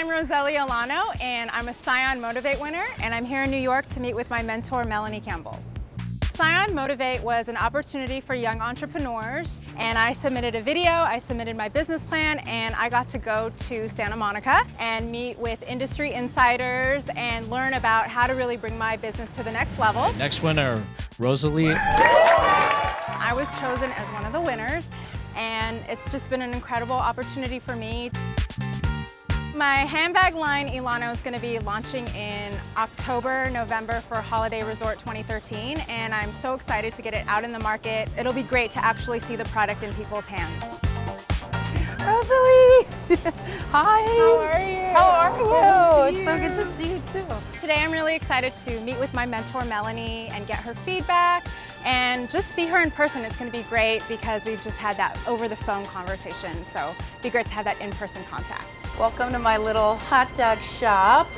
I'm Roseli Ilano, and I'm a Scion Motivate winner, and I'm here in New York to meet with my mentor, Melanie Campbell. Scion Motivate was an opportunity for young entrepreneurs, and I submitted a video, I submitted my business plan, and I got to go to Santa Monica and meet with industry insiders and learn about how to really bring my business to the next level. Next winner, Roseli. I was chosen as one of the winners, and it's just been an incredible opportunity for me. My handbag line, Ilano, is going to be launching in October, November for Holiday Resort 2013, and I'm so excited to get it out in the market. It'll be great to actually see the product in people's hands. Roseli! Hi! How are you? How are you? It's so good to see you too. Today I'm really excited to meet with my mentor Melanie and get her feedback and just see her in person. It's going to be great because we've just had that over the phone conversation, so it'd be great to have that in-person contact. Welcome to my little hot dog shop.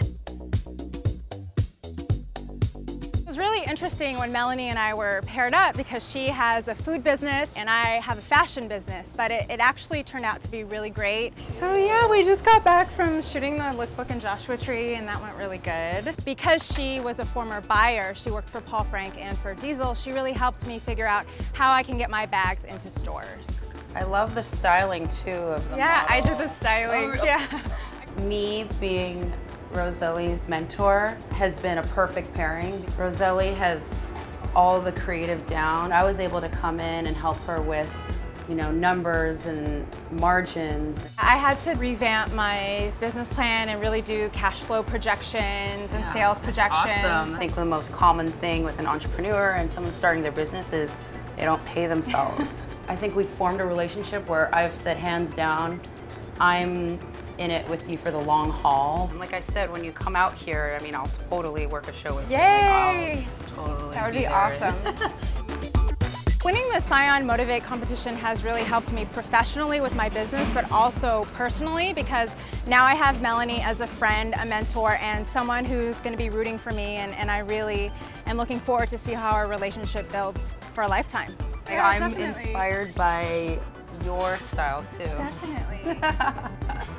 It was really interesting when Melanie and I were paired up because she has a food business and I have a fashion business, but it actually turned out to be really great. So yeah, we just got back from shooting the lookbook in Joshua Tree and that went really good. Because she was a former buyer, she worked for Paul Frank and for Diesel, she really helped me figure out how I can get my bags into stores. I love the styling too of the Yeah, model. I did the styling, yeah. Me being Roseli's mentor has been a perfect pairing. Roseli has all the creative down. I was able to come in and help her with, numbers and margins. I had to revamp my business plan and really do cash flow projections and sales projections. Awesome. I think the most common thing with an entrepreneur and someone starting their business is they don't pay themselves. I think we've formed a relationship where I've said hands down, I'm in it with you for the long haul. And like I said, when you come out here, I'll totally work a show with you. Yay! Totally That would be awesome. Winning the Scion Motivate competition has really helped me professionally with my business, but also personally because now I have Melanie as a friend, a mentor, and someone who's going to be rooting for me, and I really am looking forward to see how our relationship builds for a lifetime. I'm inspired by your style too. Definitely.